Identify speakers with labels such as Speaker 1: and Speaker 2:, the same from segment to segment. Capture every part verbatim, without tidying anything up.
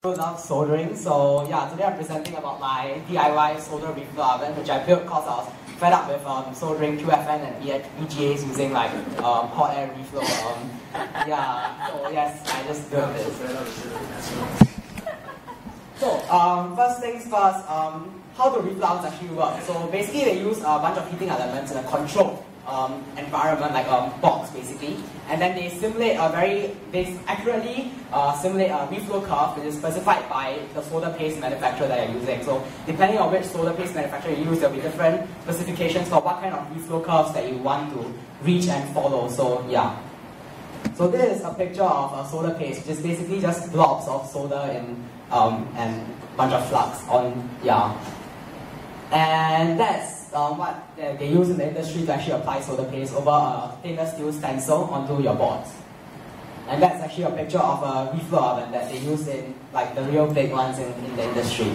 Speaker 1: Love soldering, so yeah, today I'm presenting about my D I Y solder reflow oven, which I built because I was fed up with um, soldering Q F N and V G As using like um, hot air reflow. Um, yeah, so yes, I just built this. So um, first things first, um, how do reflow ovens actually work? So basically they use a bunch of heating elements in a controlled um, environment, like a box basically, and then they simulate a very, they accurately uh, simulate a reflow curve which is specified by the solder paste manufacturer that you're using. So depending on which solder paste manufacturer you use, there will be different specifications for what kind of reflow curves that you want to reach and follow. So yeah. So this is a picture of a solder paste, which is basically just blobs of solder in um, and a bunch of flux on, yeah. And that's um, what they use in the industry to actually apply solder paste over a stainless steel stencil onto your boards. And that's actually a picture of a reflow oven that they use in like the real big ones in, in the industry.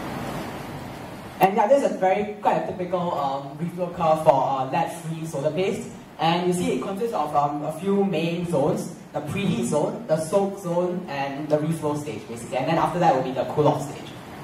Speaker 1: And yeah, this is a very quite a typical um, reflow curve for a lead-free solder paste. And you see it consists of um, a few main zones: the preheat zone, the soak zone, and the reflow stage basically. And then after that will be the cool-off stage.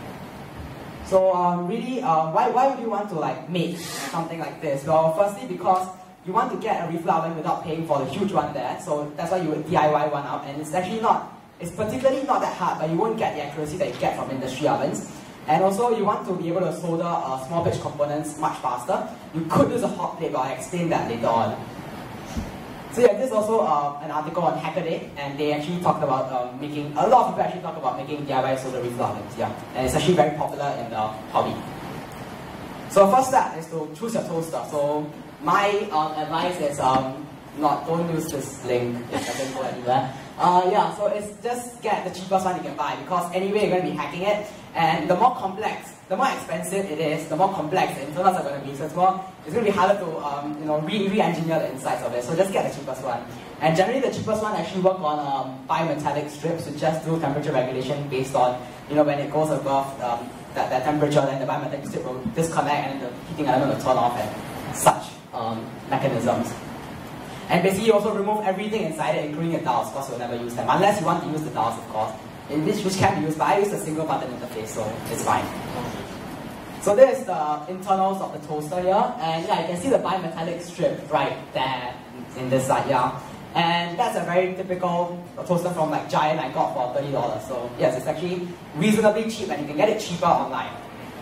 Speaker 1: So um, really, uh, why, why would you want to like make something like this? Well, firstly because you want to get a reflow oven without paying for the huge one there. So that's why you would D I Y one out, and it's actually not, it's particularly not that hard, but you won't get the accuracy that you get from industry ovens. And also you want to be able to solder uh, small pitch components much faster. You could use a hot plate, but I'll explain that later on. So yeah, this is also uh, an article on Hackaday, and they actually talked about um, making, a lot of people actually talk about making D I Y solder reflow ovens, yeah. And it's actually very popular in the hobby. So first step is to choose your toaster. So my um, advice is um, not, don't use this link, it doesn't go anywhere. Uh, yeah, so it's just get the cheapest one you can buy, because anyway you're going to be hacking it, and the more complex, the more expensive it is, the more complex the internals are going to be. So it's more, it's going to be harder to um, you know, re re-engineer the insides of it. So just get the cheapest one. And generally the cheapest one actually work on um, bimetallic strips, which just do temperature regulation based on, you know, when it goes above um, that, that temperature, then the bimetallic strip will disconnect and the heating element will turn off and such um, mechanisms. And basically you also remove everything inside it, including the dials, because you'll never use them. Unless you want to use the dials, of course, in which, which can be used, but I use a single button interface, so it's fine. So this is the internals of the toaster here, and yeah, you can see the bimetallic strip right there in this side, yeah. And that's a very typical toaster from like Giant I got for thirty dollars. So yes, it's actually reasonably cheap, and you can get it cheaper online.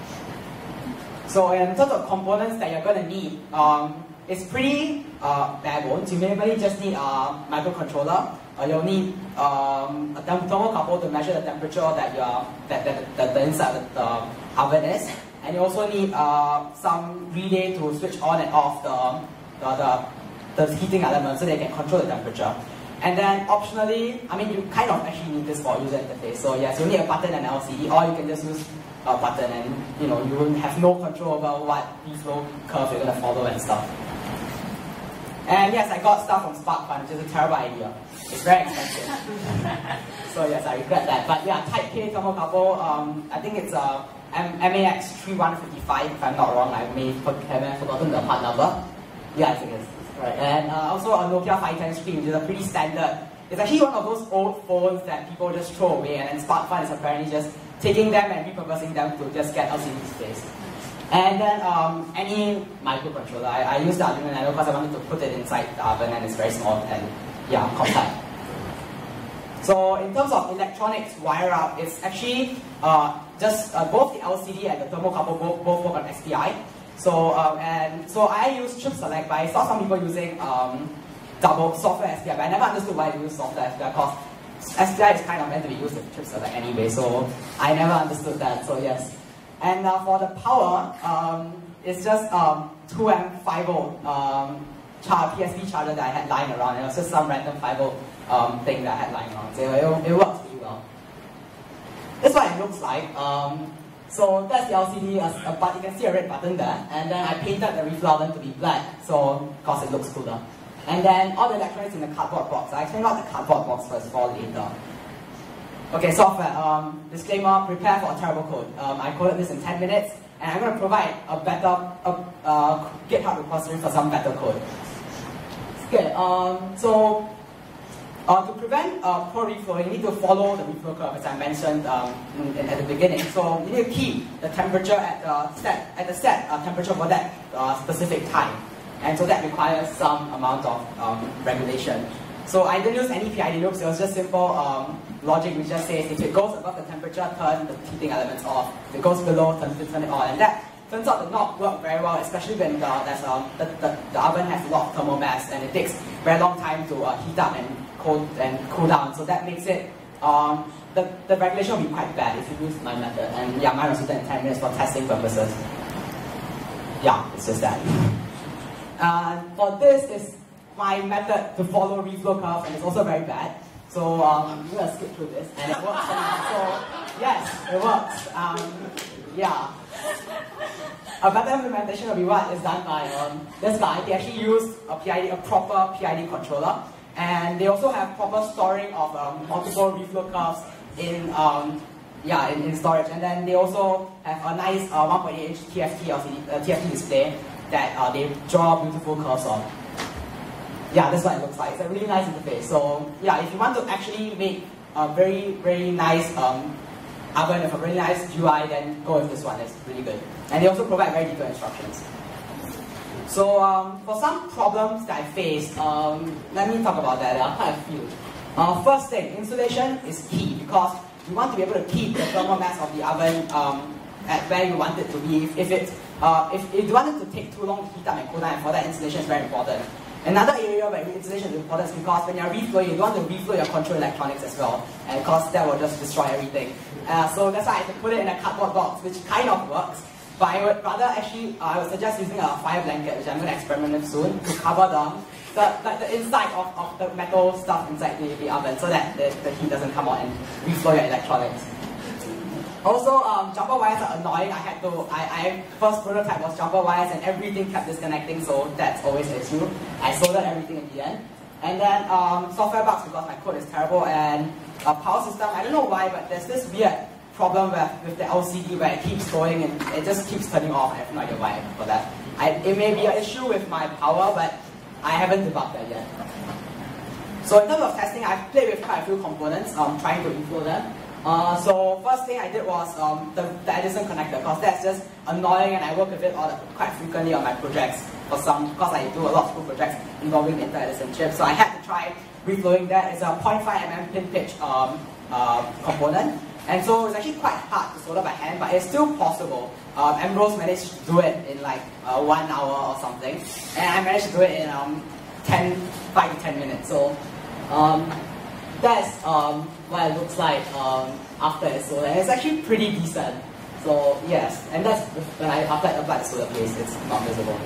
Speaker 1: So in terms of components that you're going to need, um, it's pretty uh, bare bones. You mainly just need a microcontroller. Uh, you'll need um, a thermocouple to measure the temperature that you're, that, that, that the inside of the oven is. And you also need uh, some relay to switch on and off the, the, the, the heating element so they can control the temperature. And then optionally, I mean, you kind of actually need this for user interface. So yes, you need a button and L C D, or you can just use a button and you know you will have no control over what reflow curve you're going to follow and stuff. And yes, I got stuff from SparkFun, which is a terrible idea. It's very expensive. So yes, I regret that. But yeah, Type K thermocouple, um, I think it's a M A X three one five five, if I'm not wrong. I may have forgotten the part number. Yeah, I think it's right. And uh, also a Nokia five ten screen, which is a pretty standard. It's actually one of those old phones that people just throw away, and then SparkFun is apparently just taking them and repurposing them to just get L C D space. And then um, any microcontroller. I, I use the Arduino Nano because I wanted to put it inside the oven, and it's very small and yeah, compact. So in terms of electronics wire up, it's actually uh, just uh, both the L C D and the thermocouple both, both work on S P I. So um, and so I use Chip Select, but I saw some people using um, double software S P I, but I never understood why they use software S P I, because S P I is kind of meant to be used with Chip Select anyway. So I never understood that. So yes. And uh, for the power, um, it's just um, two amp five volt um, char P S B charger that I had lying around. It was just some random five volt um, thing that I had lying around. So it, it works pretty well. That's what it looks like. Um, so that's the L C D. Uh, but you can see a red button there. And then I painted the reflow oven to be black, so because it looks cooler. And then all the electronics in the cardboard box. I explain what the cardboard box first for later. Okay, software. Um, disclaimer, prepare for a terrible code. Um, I coded this in ten minutes, and I'm going to provide a better a, uh, GitHub repository for some better code. Okay, um, so Uh, to prevent uh, poor reflow, you need to follow the reflow curve, as I mentioned um, in, in, at the beginning. So you need to keep the temperature at the set, at the set uh, temperature for that uh, specific time. And so that requires some amount of um, regulation. So I didn't use any P I D loops, it was just simple um, logic which just says if it goes above the temperature, turn the heating elements off. If it goes below, turn, turn it on. And that turns out to not work very well, especially when the, there's, um, the, the, the oven has a lot of thermal mass and it takes very long time to uh, heat up and cold and cool down. So that makes it, um, the, the regulation will be quite bad if you use my method. And yeah, mine was written in ten minutes for testing purposes. Yeah, it's just that. Uh, for this is my method to follow reflow curve, and it's also very bad. So um, I'm going to skip through this, and it works. So yes, it works. Um, yeah. A better implementation will be what is done by um, this guy. He actually used a P I D, a proper P I D controller, and they also have proper storing of um, multiple reflow curves in um, yeah in, in storage. And then they also have a nice uh, one point eight inch T F T L C D, uh, T F T display that uh, they draw beautiful curves on. Yeah, that's what it looks like. It's a really nice interface. So yeah, if you want to actually make a very very nice um, oven with a really nice U I, then go with this one. It's really good. And they also provide very detailed instructions. So um, for some problems that I faced, um, let me talk about that. There are quite a few. Uh, first thing, insulation is key because you want to be able to keep the thermal mass of the oven um, at where you want it to be. If, if, it, uh, if, if you want it to take too long to heat up and cool down, and for that insulation is very important. Another area where insulation is important is because when you're reflowing, you don't want to reflow your control electronics as well, and because that will just destroy everything. Uh, so that's why I had to put it in a cardboard box, which kind of works. But I would rather actually, uh, I would suggest using a fire blanket, which I'm going to experiment with soon, to cover the, the, the, the inside of, of the metal stuff inside the, the oven, so that the, the heat doesn't come out and reflow your electronics. Also, um, jumper wires are annoying. I had to, I, I first prototype was jumper wires and everything kept disconnecting, so that's always an issue. I soldered everything in the end. And then um, software bugs because my code is terrible, and a power system, I don't know why, but there's this weird problem with, with the L C D where it keeps going and it just keeps turning off. I have no idea why for that. I, it may be an issue with my power, but I haven't debugged that yet. So in terms of testing, I've played with quite a few components, um, trying to inflow them. Uh, so first thing I did was um, the, the Edison connector, because that's just annoying and I work with it all the, quite frequently on my projects for some, because I do a lot of school projects involving inter-Edison chips. So I had to try reflowing that. It's a zero point five millimeter pin pitch um, uh, component. And so it's actually quite hard to solder by hand, but it's still possible. Um, Ambrose managed to do it in like uh, one hour or something. And I managed to do it in um, ten, five to ten minutes. So um, that's um, what it looks like um, after it's soldered. And it's actually pretty decent. So yes, and that's when I after I applied the solder paste, it's not visible.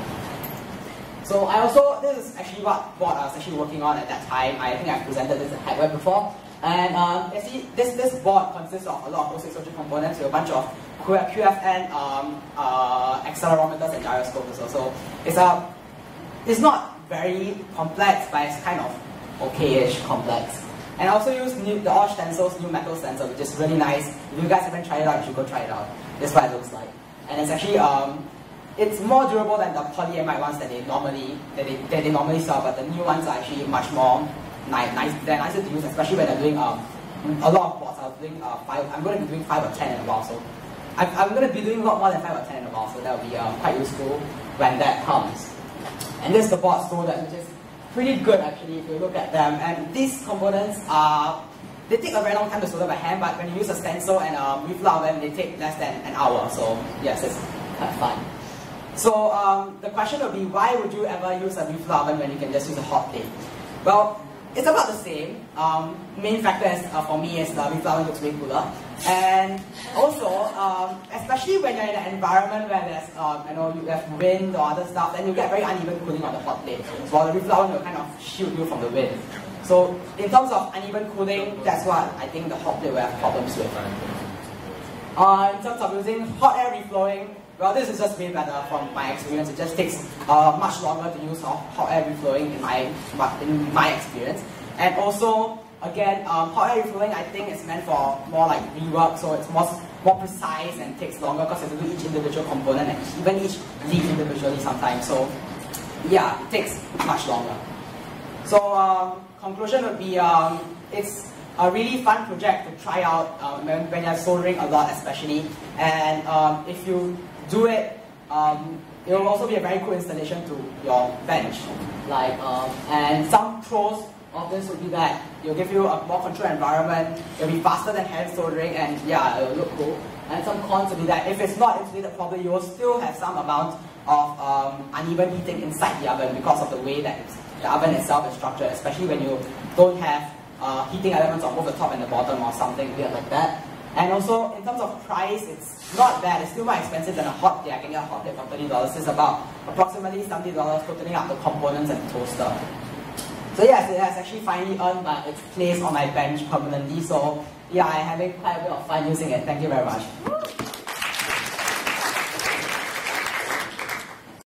Speaker 1: So I also, this is actually what board I was actually working on at that time. I think I've presented this at Hardware before. And um, you see, this, this board consists of a lot of POSIX social components with a bunch of Q F N um, uh, accelerometers and gyroscopes also. So it's, a, it's not very complex, but it's kind of okay-ish complex. And I also use new, the Osh Stencil's new metal sensor, which is really nice. If you guys haven't tried it out, you should go try it out. This is what it looks like. And it's actually, um, it's more durable than the polyamide ones that they normally that they, that they normally sell, but the new ones are actually much more nice. nice they're nicer to use, especially when they're doing um, a lot of boards. I was doing uh, five. I'm going to be doing five or ten in a while, so I'm, I'm going to be doing a lot more than five or ten in a while. So that will be uh, quite useful when that comes. And this is the board soldered, which is pretty good actually if you look at them. And these components are, they take a very long time to solder by hand, but when you use a stencil and a reflow oven, they take less than an hour. So yes, it's quite fun. So um, the question would be, why would you ever use a reflow oven when you can just use a hot plate? Well, it's about the same. Um, main factor is, uh, for me is the reflow oven looks way cooler. And also, um, especially when you're in an environment where there's, um, you know, you have wind or other stuff, then you get very uneven cooling on the hot plate. So while the reflow oven will kind of shield you from the wind. So in terms of uneven cooling, that's what I think the hot plate will have problems with. Uh, in terms of using hot air reflowing, well, this is just way better from my experience. It just takes uh, much longer to use hot air reflowing in my, in my experience. And also, again, um, hot air reflowing I think is meant for more like rework, so it's more, more precise and takes longer because you have to do each individual component and even each lead individually sometimes. So yeah, it takes much longer. So um, conclusion would be um, it's a really fun project to try out um, when, when you're soldering a lot especially, and um, if you do it, um, it will also be a very cool installation to your bench. Like, um, and some pros of this would be that it'll give you a more controlled environment, it'll be faster than hand soldering, and yeah, it'll look cool. And some cons would be that if it's not insulated properly, you will still have some amount of um, uneven heating inside the oven because of the way that it's, the oven itself is structured, especially when you don't have uh, heating elements on both the top and the bottom or something weird like that. And also, in terms of price, it's not bad. It's still more expensive than a hot plate. I can get a hot plate for thirty dollars. It's about approximately seventy dollars, totaling up the components and the toaster. So yes, it has actually finally earned uh, its place on my bench permanently. So yeah, I'm having quite a bit of fun using it. Thank you very much.